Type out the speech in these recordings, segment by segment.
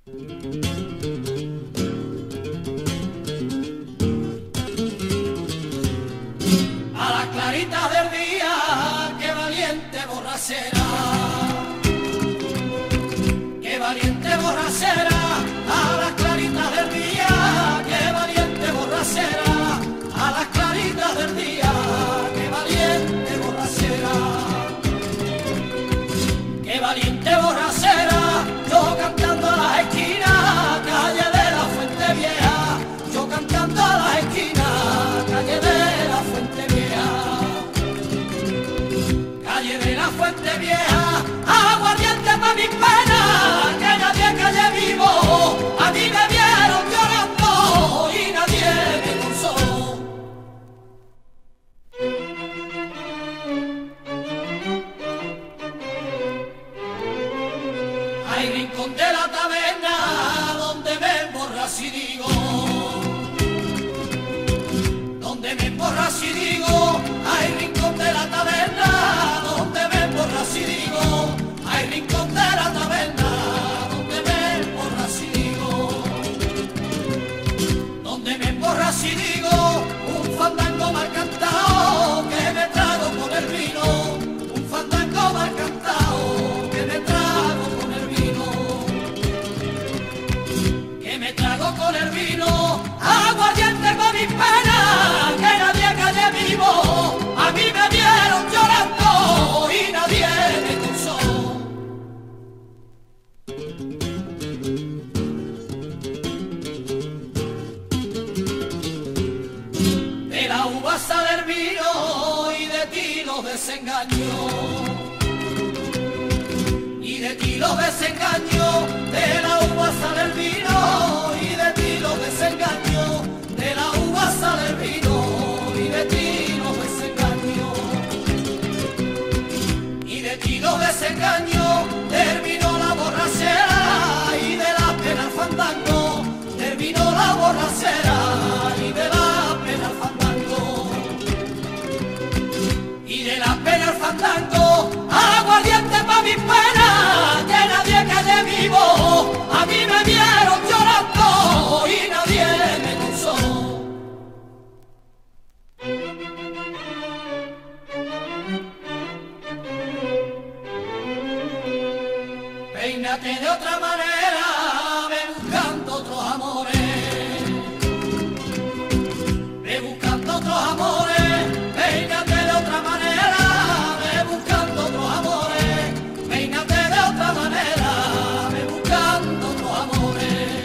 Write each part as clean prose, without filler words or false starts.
A la clarita del día, qué valiente borrachera, qué valiente borrachera. A la clarita del día, qué valiente borrachera, a las claritas del día, qué valiente borrachera, qué valiente borrachera. Yo cantando a las esquinas, calle de la Fuente Vieja, yo cantando a las esquinas, calle de la Fuente Vieja, calle de la Fuente Vieja, aguardiente pa' mis penas, que nadie calle vivo, a mí me vieron llorando y nadie me consoló. Hay rincón de la taberna donde me emborracho y digo, donde me emborracho y digo, hay rincón de la taberna donde me emborracho y digo, hay rincón de la taberna donde me emborracho y digo, donde me emborracho y digo, un fandango mal cantado que me trago con el vino, un fandango mal cantado que me trago con el vino, que me trago con el vino, aguardiente pa' mis penas, que nadie calle vivo, a mí me vieron llorando y nadie me consoló. De la uva sale el vino y de ti los desengaños, y de ti los desengaños, de la uva sale el vino y de ti los desengaños, de la uva sale el vino y de ti los desengaños, y de ti los desengaños, terminó la borrachera y de la pena el fandango, terminó la borrachera y de la pena el fandango, y de la pena el fandango, aguardiente pa' mis penas, que nadie quede vivo, a mí me vieron llorando y nadie me consoló. Peínate de otra manera, ve buscando otros amores, ve buscando otros amores, peínate de otra manera, ve buscando otros amores, peínate de otra manera, ve buscando otros amores,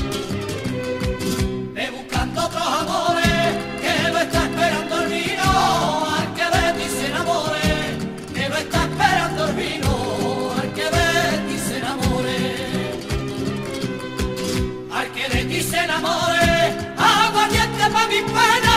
ve buscando otros amores, que lo está esperando el vino, al que de ti se enamore, que lo está esperando el vino, al que de ti se enamore, al que de ti se enamore, aguardiente pa' mis penas.